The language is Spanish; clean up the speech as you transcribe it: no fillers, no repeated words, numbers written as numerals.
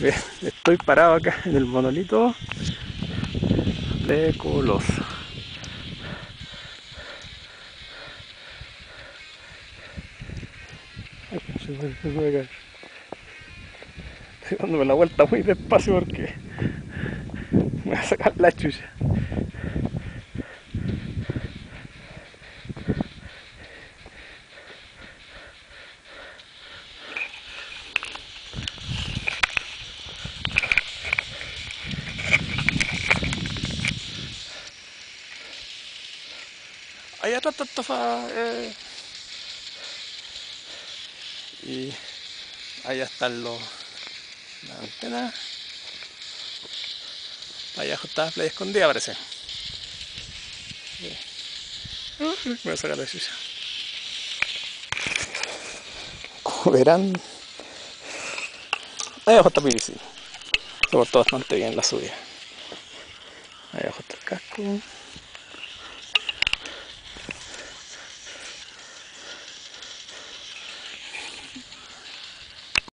Estoy parado acá en el monolito de Coloso. Ay, se me puede caer. Estoy dándome la vuelta muy despacio porque me va a sacar la chucha. Allá atrás está Tofa, y allá están las antenas. Allá está la playa escondida, parece. Me voy a sacar la chucha. Como verán, ahí abajo está Pirisil. Se portó bastante bien la subida. Ahí abajo está el casco.